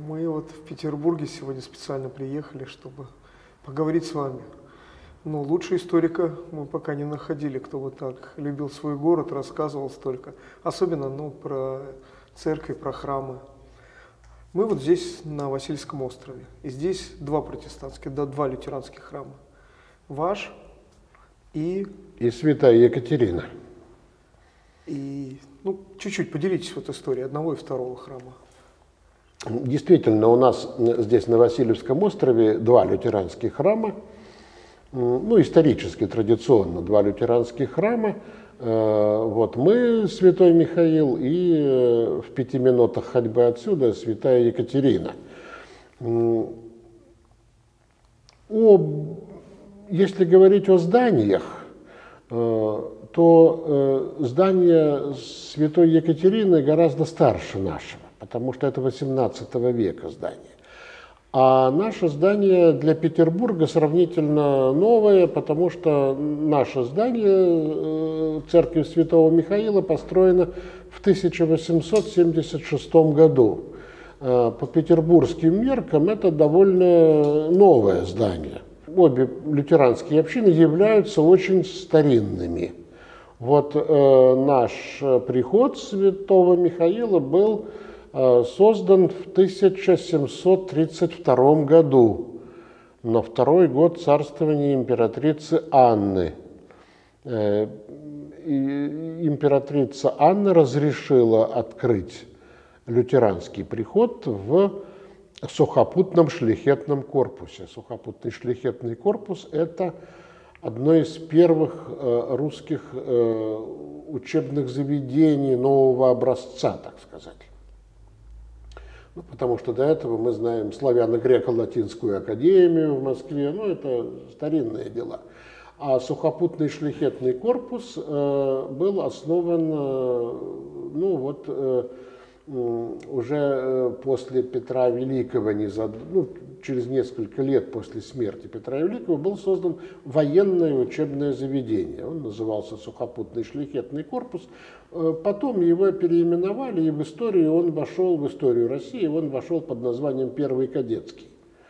Мы вот в Петербурге сегодня специально приехали, чтобы поговорить с вами. Но лучше историка мы пока не находили, кто вот так любил свой город, рассказывал столько. Особенно про церкви, про храмы. Мы вот здесь, на Васильевском острове. И здесь два протестантских, два лютеранских храма. Ваш и Святая Екатерина. И чуть-чуть поделитесь вот историей одного и второго храма. Действительно, у нас здесь на Васильевском острове два лютеранских храма. Исторически, традиционно два лютеранских храма. Вот мы, Святой Михаил, и в 5 минутах ходьбы отсюда Святая Екатерина. Если говорить о зданиях, то здание Святой Екатерины гораздо старше нашего, потому что это 18 века здание. А наше здание для Петербурга сравнительно новое, потому что наше здание, церковь Святого Михаила, построено в 1876 году. По петербургским меркам это довольно новое здание. Обе лютеранские общины являются очень старинными. Вот наш приход Святого Михаила был создан в 1732 году, на второй год царствования императрицы Анны. Императрица Анна разрешила открыть лютеранский приход в сухопутном шляхетном корпусе. Сухопутный шляхетный корпус – это одно из первых русских учебных заведений нового образца, так сказать. Потому что до этого мы знаем славяно-греко-латинскую академию в Москве, это старинные дела. А сухопутный шляхетный корпус был основан уже после Петра Великого, через несколько лет после смерти Петра Великого, был создан военное учебное заведение. Он назывался Сухопутный шляхетный корпус. Потом его переименовали, и в историю России он вошел под названием Первый кадетский.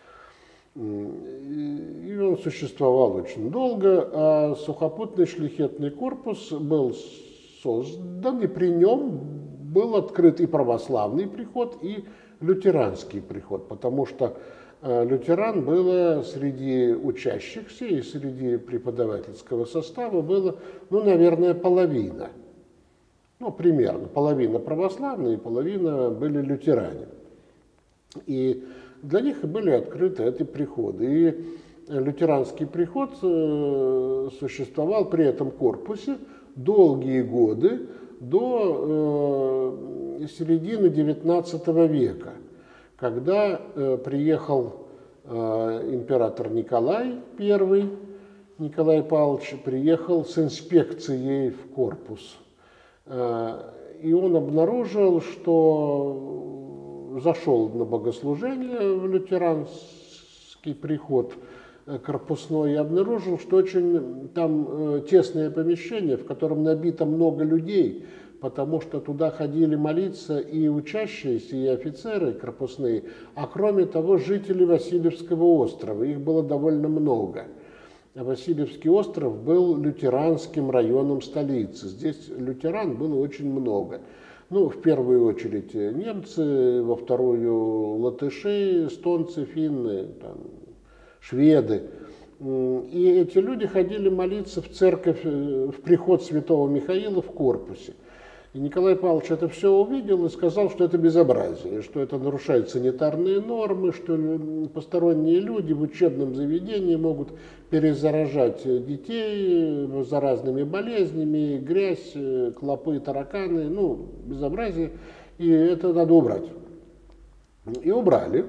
И он существовал очень долго, а Сухопутный шляхетный корпус был создан, и при нем был открыт и православный приход, и лютеранский приход, потому что лютеран было среди учащихся и среди преподавательского состава было, наверное, половина. Примерно половина православные, половина были лютеране. И для них и были открыты эти приходы. И лютеранский приход существовал при этом корпусе долгие годы, до середины XIX века, когда приехал император Николай I, Николай Павлович, приехал с инспекцией в корпус. И он обнаружил, что зашел на богослужение в лютеранский приход корпусной, и обнаружил, что очень там тесное помещение, в котором набито много людей, потому что туда ходили молиться и учащиеся, и офицеры корпусные, а кроме того жители Васильевского острова, их было довольно много. Васильевский остров был лютеранским районом столицы, здесь лютеран было очень много. В первую очередь немцы, во вторую латыши, эстонцы, финны, шведы. И эти люди ходили молиться в церковь, в приход Святого Михаила в корпусе. И Николай Павлович это все увидел и сказал, что это безобразие, что это нарушает санитарные нормы, что посторонние люди в учебном заведении могут перезаражать детей заразными болезнями, грязь, клопы, тараканы, безобразие, и это надо убрать. И убрали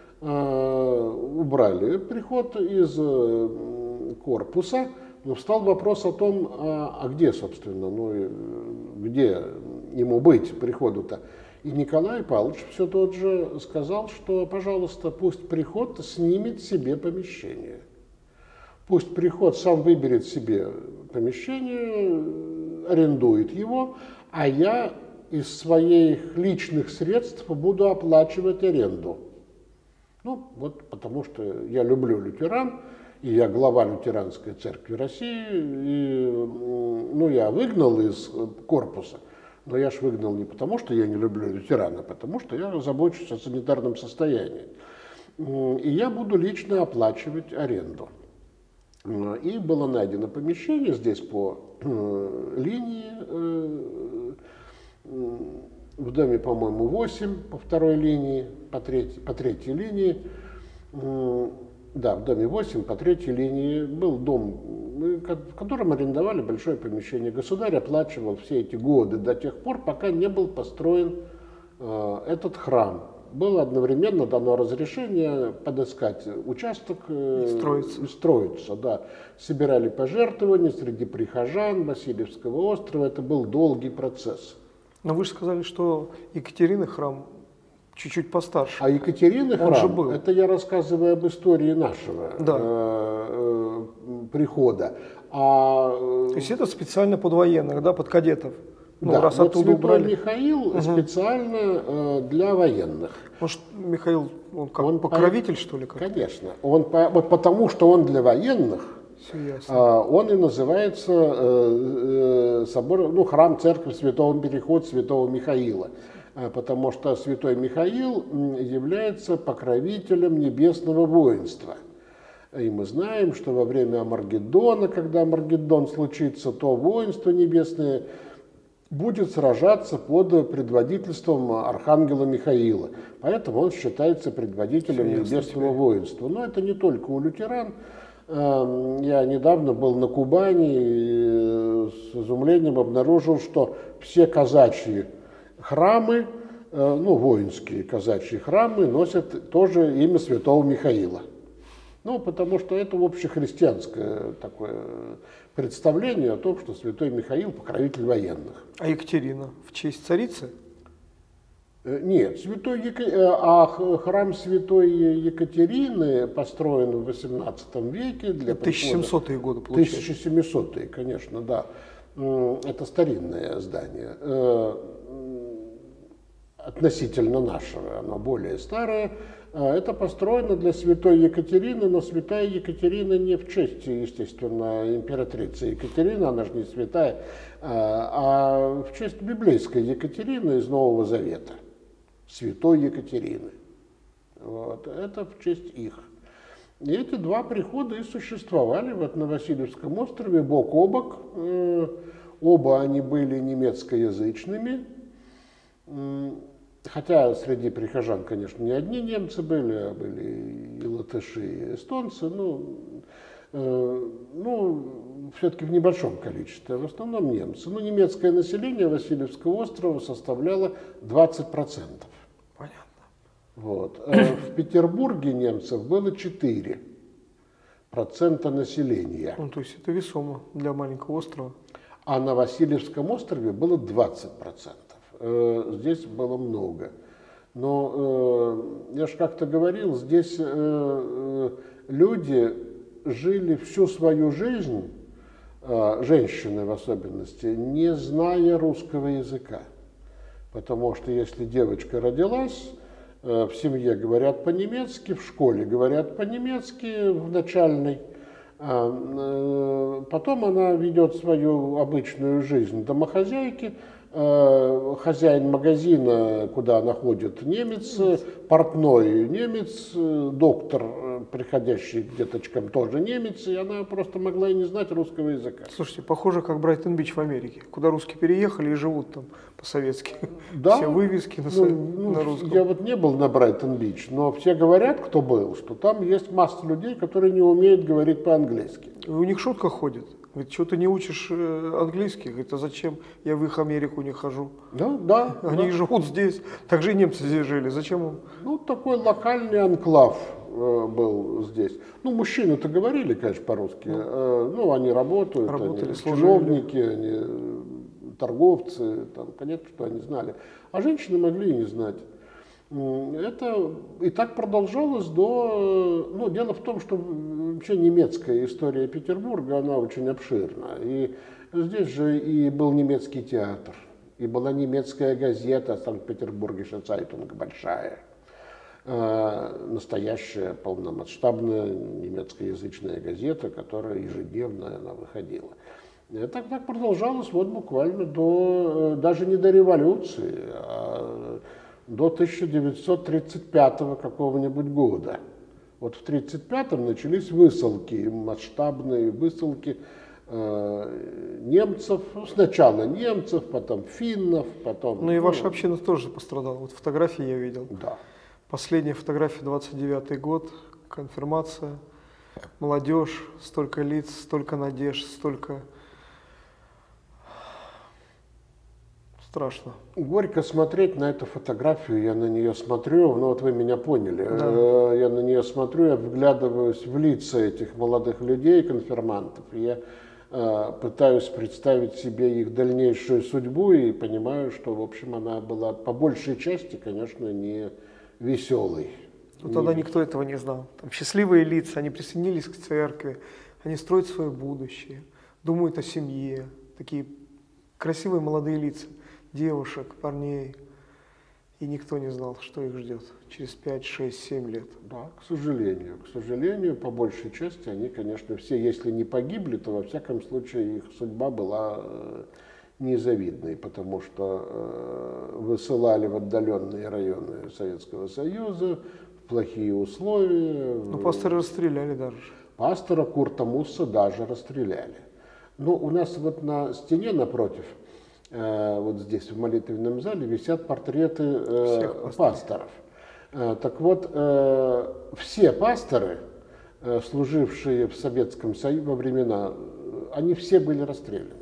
приход из корпуса, но встал вопрос о том, а где, собственно, где ему быть, приходу-то. И Николай Павлович все тот же сказал, что, пожалуйста, пусть приход снимет себе помещение. Пусть приход сам выберет себе помещение, арендует его, а я из своих личных средств буду оплачивать аренду. Ну, вот потому что я люблю лютеран, и я глава лютеранской церкви России, и, ну, я выгнал из корпуса, но я ж выгнал не потому, что я не люблю лютеран, а потому что я забочусь о санитарном состоянии. И я буду лично оплачивать аренду. И было найдено помещение здесь по линии, в доме, по-моему, 8 по второй линии, по третьей линии. Да, в доме 8 по третьей линии был дом, в котором арендовали большое помещение. Государь оплачивал все эти годы до тех пор, пока не был построен этот храм. Было одновременно дано разрешение подыскать участок и строиться. Да. Собирали пожертвования среди прихожан Васильевского острова. Это был долгий процесс. Но вы же сказали, что Екатерины храм чуть-чуть постарше. А Екатерины храм, же был. это я рассказываю об истории нашего прихода. То есть это специально под военных, да, под кадетов? Ну, да, раз вот оттуда святой убрали. Михаил специально для военных. Может, Михаил, он как покровитель, что ли? Конечно. Вот потому, что он для военных, он и называется собор, ну, храм церковь Святого Переход Святого Михаила. Потому что святой Михаил является покровителем небесного воинства. И мы знаем, что во время Амаргеддона, когда Амаргеддон случится, то воинство небесное будет сражаться под предводительством архангела Михаила. Поэтому он считается предводителем небесного воинства. Но это не только у лютеран. Я недавно был на Кубани и с изумлением обнаружил, что все казачьи храмы, ну, воинские казачьи храмы, носят тоже имя святого Михаила. Ну, потому что это общехристианское такое представление о том, что святой Михаил покровитель военных. А Екатерина в честь царицы? Нет, храм святой Екатерины построен в XVIII веке. Для 1700-е годы, получается. 1700-е, конечно, да. Это старинное здание. Относительно нашего, оно более старое. Это построено для святой Екатерины, но святая Екатерина не в честь, естественно, императрицы Екатерины, она же не святая, а в честь библейской Екатерины из Нового Завета, святой Екатерины. Вот. Это в честь их. И эти два прихода и существовали вот на Васильевском острове бок о бок. Оба они были немецкоязычными. Хотя среди прихожан, конечно, не одни немцы были, а были и латыши, и эстонцы, все-таки в небольшом количестве, в основном немцы. Но немецкое население Васильевского острова составляло 20%. Понятно. Вот. В Петербурге немцев было 4% населения. Ну, то есть это весомо для маленького острова. А на Васильевском острове было 20%. Здесь было много. Но я же как-то говорил, здесь люди жили всю свою жизнь, женщины в особенности, не зная русского языка. Потому что если девочка родилась, в семье говорят по-немецки, в школе говорят по-немецки, в начальной. Потом она ведет свою обычную жизнь домохозяйки. Хозяин магазина, куда она ходит, немец, портной немец, доктор, приходящий к деточкам, тоже немец, и она просто могла и не знать русского языка. Слушайте, похоже, как Брайтон-Бич в Америке, куда русские переехали и живут там по-советски. Да? Все вывески на русском. Я вот не был на Брайтон-Бич, но все говорят, кто был, что там есть масса людей, которые не умеют говорить по-английски. И у них шутка ходит. Говорит, что ты не учишь английский? Говорит, а зачем я в их Америку не хожу? Да. Они живут здесь. Так же и немцы здесь жили. Зачем им? Ну, такой локальный анклав был здесь. Ну, мужчины-то говорили, конечно, по-русски. Ну, они работают, работали, они служили. чиновники, они торговцы, там, конечно, что они знали. А женщины могли и не знать. Это и так продолжалось до... Ну, дело в том, что вообще немецкая история Петербурга, она очень обширна. И здесь же и был немецкий театр, и была немецкая газета Санкт-Петербургische Zeitung большая. настоящая полномасштабная немецкоязычная газета, которая ежедневно она выходила. Так продолжалось вот буквально даже не до революции, а до 1935 какого-нибудь года. Вот в 1935-м начались высылки, масштабные высылки немцев, сначала немцев, потом финнов, потом... Ну и ваша община тоже пострадала. Вот фотографии я видел. Да. Последняя фотография, 29-й год, конфирмация, молодежь, столько лиц, столько надежд, столько... Страшно. Горько смотреть на эту фотографию, я на нее смотрю, ну вот вы меня поняли, Да. я на нее смотрю, я вглядываюсь в лица этих молодых людей, конфирмантов, и я пытаюсь представить себе их дальнейшую судьбу и понимаю, что, в общем, она была по большей части, конечно, не веселой. Но тогда никто этого не знал. Там счастливые лица, они присоединились к церкви, они строят свое будущее, думают о семье. Такие красивые молодые лица, девушек, парней. И никто не знал, что их ждет через 5, 6, 7 лет. Да, к сожалению, по большей части они, конечно, все, если не погибли, то во всяком случае их судьба была незавидной, потому что высылали в отдаленные районы Советского Союза, в плохие условия. Ну, пастора расстреляли даже. Пастора Курта Мусса даже расстреляли. Но у нас вот на стене напротив, вот здесь в молитвенном зале, висят портреты пасторов. Так вот, все пасторы, служившие в Советском Союзе во времена, они все были расстреляны.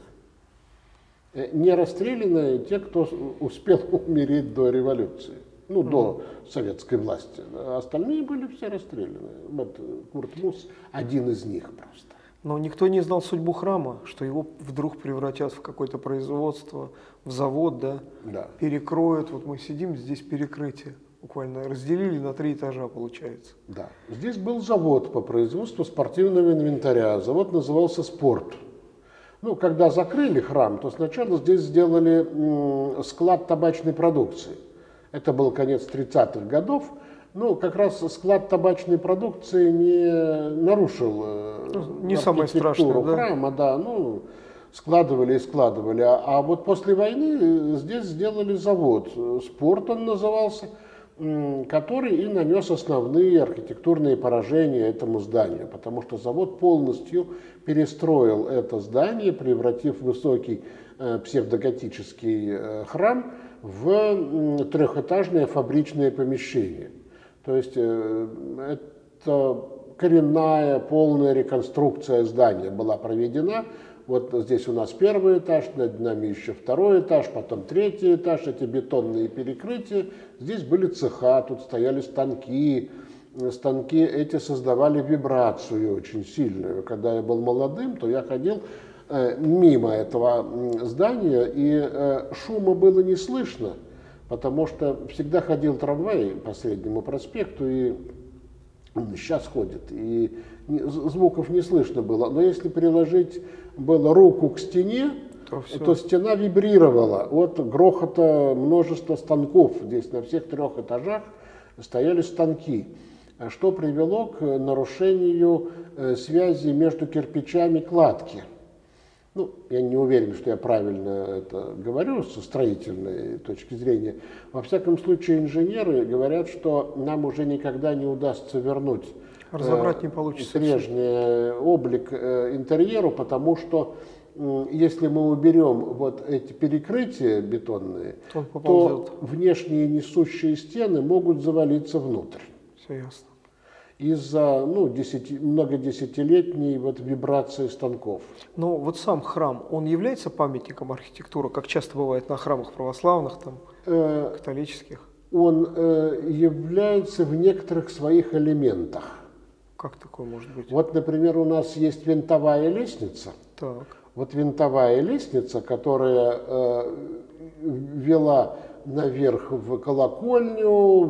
Не расстреляны те, кто успел умереть до революции, ну, до советской власти. Остальные были все расстреляны. Вот Курт Мусс один из них просто. Но никто не знал судьбу храма, что его вдруг превратят в какое-то производство, в завод, да? Да. Перекроют. Вот мы сидим, здесь перекрытие. Буквально разделили на 3 этажа, получается. Да. Здесь был завод по производству спортивного инвентаря. Завод назывался «Спорт». Ну, когда закрыли храм, то сначала здесь сделали склад табачной продукции. Это был конец 30-х годов. Ну, как раз склад табачной продукции не нарушил не самое страшное, да? храма, да, ну, складывали и складывали. А вот после войны здесь сделали завод, «Спорт» он назывался, который и нанес основные архитектурные поражения этому зданию, потому что завод полностью перестроил это здание, превратив высокий псевдоготический храм в трехэтажное фабричное помещение. То есть это коренная, полная реконструкция здания была проведена. Вот здесь у нас 1-й этаж, над нами еще 2-й этаж, потом 3-й этаж, эти бетонные перекрытия. Здесь были цеха, тут стояли станки. Станки эти создавали вибрацию очень сильную. Когда я был молодым, то я ходил мимо этого здания, и шума было не слышно, потому что всегда ходил трамвай по Среднему проспекту, и он сейчас ходит, и звуков не слышно было. Но если приложить было руку к стене, то стена вибрировала от грохота множества станков. Здесь на всех 3 этажах стояли станки, что привело к нарушению связи между кирпичами кладки. Ну, я не уверен, что я правильно это говорю со строительной точки зрения. Во всяком случае, инженеры говорят, что нам уже никогда не удастся вернуть разобрать не получится прежний облик интерьеру, потому что если мы уберем вот эти перекрытия бетонные, то внешние несущие стены могут завалиться внутрь. Все ясно. Из-за многодесятилетней вот вибрации станков. Но вот сам храм, он является памятником архитектуры, как часто бывает на храмах православных, там, католических? Он является в некоторых своих элементах. Как такое может быть? Вот, например, у нас есть винтовая лестница. Так. Вот винтовая лестница, которая вела наверх в колокольню,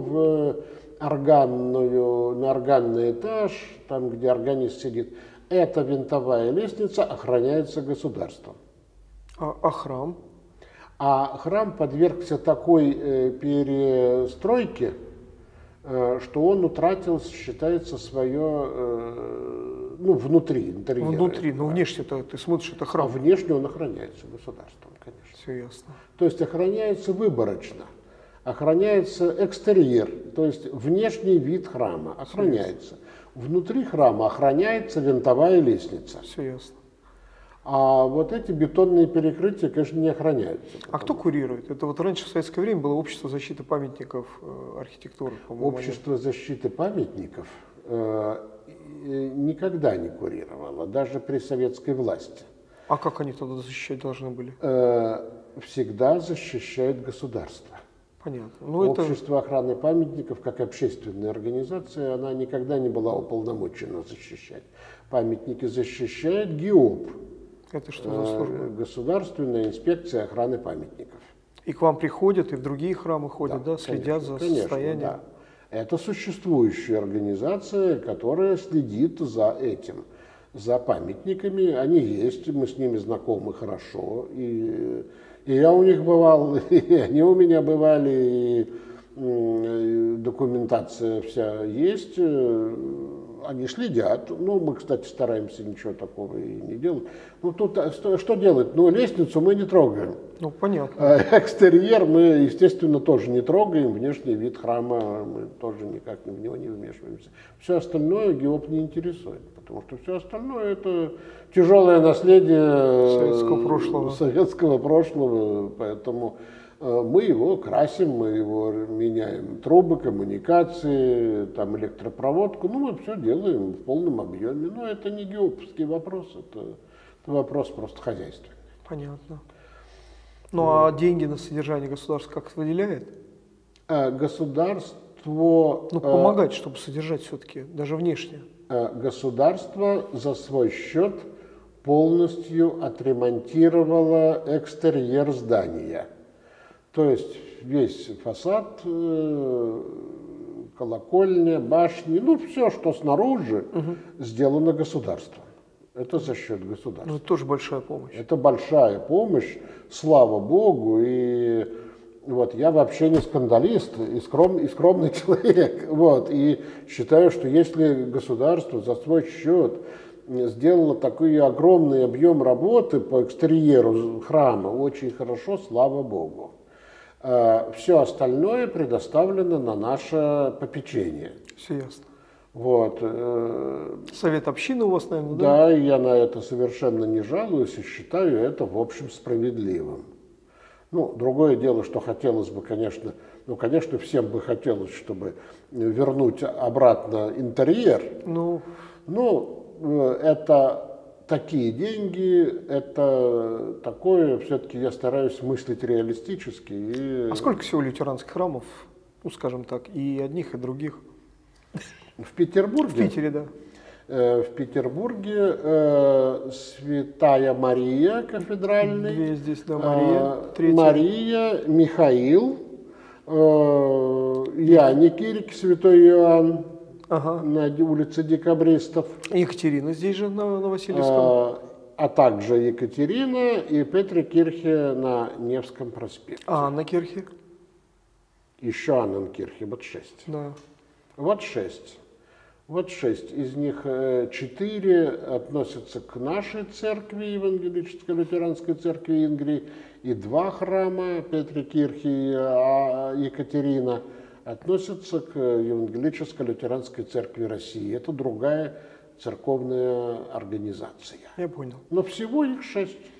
на органный этаж, там, где органист сидит, эта винтовая лестница охраняется государством. А храм? А храм подвергся такой перестройке, что он утратил, считается, свое, ну, внутри, интерьера. Внутри, но внешне-то ты смотришь, это А храм. внешне он охраняется государством, конечно. Все ясно. То есть охраняется выборочно, охраняется экстерьер, то есть внешний вид храма охраняется. Внутри храма охраняется винтовая лестница. Все ясно. А вот эти бетонные перекрытия, конечно, не охраняются. А кто курирует? Это вот раньше в советское время было общество защиты памятников архитектуры, по-моему. Общество защиты памятников никогда не курировало, даже при советской власти. А как они тогда защищать должны были? Всегда защищает государство. Понятно. Ну, Общество охраны памятников, как общественная организация, она никогда не была уполномочена защищать. Памятники защищает ГИОП. Это что за служба? Государственная инспекция охраны памятников. И к вам приходят, и в другие храмы ходят, да, следят за состоянием? Да. Это существующая организация, которая следит за этим, за памятниками. Они есть, мы с ними знакомы хорошо. И я у них бывал, и они у меня бывали, и документация вся есть. Они следят. Ну, мы, кстати, стараемся ничего такого и не делать. Ну, тут что делать? Ну, лестницу мы не трогаем. Ну, понятно. Экстерьер мы, естественно, тоже не трогаем. Внешний вид храма мы тоже никак в него не вмешиваемся. Все остальное ГИОП не интересует, потому что все остальное это тяжелое наследие советского прошлого. Поэтому мы его красим, мы его меняем, трубы, коммуникации, там, электропроводку, ну, мы все делаем в полном объеме. Но это не геоповский вопрос, это вопрос просто хозяйственный. Понятно. Ну, а деньги на содержание государство как выделяет? Государство... Ну, помогать, чтобы содержать все-таки, даже внешне. Государство за свой счет полностью отремонтировало экстерьер здания. То есть весь фасад, колокольня, башни, ну все, что снаружи, сделано государством. Это за счет государства. Ну, это тоже большая помощь. Это большая помощь, слава Богу. И вот я вообще не скандалист и скромный человек. Вот, и считаю, что если государство за свой счет сделало такой огромный объем работы по экстерьеру храма, очень хорошо, слава Богу. Все остальное предоставлено на наше попечение. Все ясно. Вот. Совет общины у вас, наверное, да? Да, я на это совершенно не жалуюсь и считаю это, в общем, справедливым. Ну, другое дело, что хотелось бы, конечно, конечно, всем бы хотелось, чтобы вернуть обратно интерьер. Ну, это такие деньги, это такое, все-таки я стараюсь мыслить реалистически. А сколько всего лютеранских храмов, ну, скажем так, и одних, и других? В Петербурге? В Питере, да. В Петербурге Святая Мария кафедральный. Две здесь, да, Мария. Третья. Мария, Михаил, Яникирк, Святой Иоанн. Ага. На улице Декабристов. Екатерина здесь же, на Васильевском. А также Екатерина и Петрикирхе на Невском проспекте. А Анна-Кирхе? Еще Анненкирхе, вот 6. Да. Вот 6. Вот 6. Из них 4 относятся к нашей церкви, Евангелической лютеранской церкви Ингрии, и 2 храма, Петрикирхе и Екатерина, относятся к Евангелической лютеранской церкви России. Это другая церковная организация. Я понял. Но всего их 6.